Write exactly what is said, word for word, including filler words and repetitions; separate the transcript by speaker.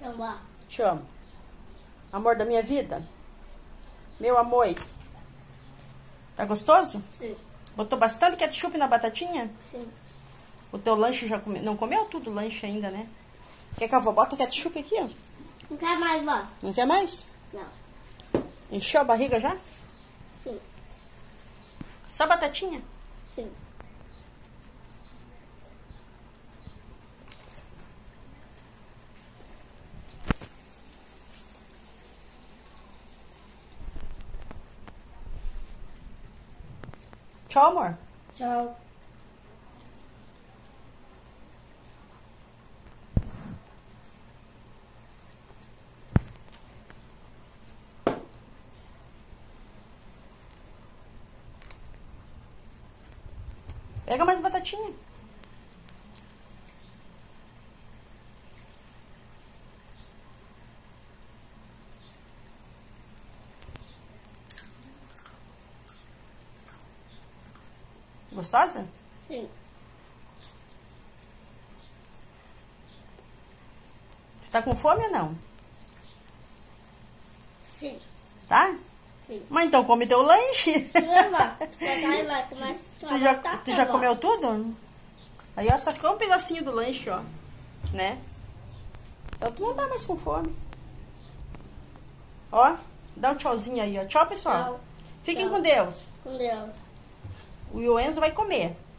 Speaker 1: Chama.
Speaker 2: Te amo. Amor da minha vida. Meu amor. Tá gostoso?
Speaker 1: Sim.
Speaker 2: Botou bastante ketchup na batatinha?
Speaker 1: Sim.
Speaker 2: O teu lanche já comeu? Não comeu tudo o lanche ainda, né? Quer que a avó bota ketchup aqui, ó?
Speaker 1: Não quer mais, vó?
Speaker 2: Não quer mais?
Speaker 1: Não.
Speaker 2: Encheu a barriga já?
Speaker 1: Sim.
Speaker 2: Só batatinha?
Speaker 1: Sim.
Speaker 2: Tchau, amor.
Speaker 1: Tchau.
Speaker 2: Pega mais batatinha. Gostosa?
Speaker 1: Sim.
Speaker 2: Tá com fome ou não?
Speaker 1: Sim.
Speaker 2: Tá?
Speaker 1: Sim.
Speaker 2: Mas então come teu lanche.
Speaker 1: Não, vó. Papai vai comer só
Speaker 2: Tu já,
Speaker 1: batata,
Speaker 2: tu já
Speaker 1: vó.
Speaker 2: comeu tudo? Aí, ó, só ficou um pedacinho do lanche, ó. Né? Então tu não tá mais com fome. Ó, dá um tchauzinho aí, ó. Tchau, pessoal.
Speaker 1: Tchau.
Speaker 2: Fiquem
Speaker 1: Tchau.
Speaker 2: com Deus.
Speaker 1: Com Deus.
Speaker 2: O Enzo vai comer.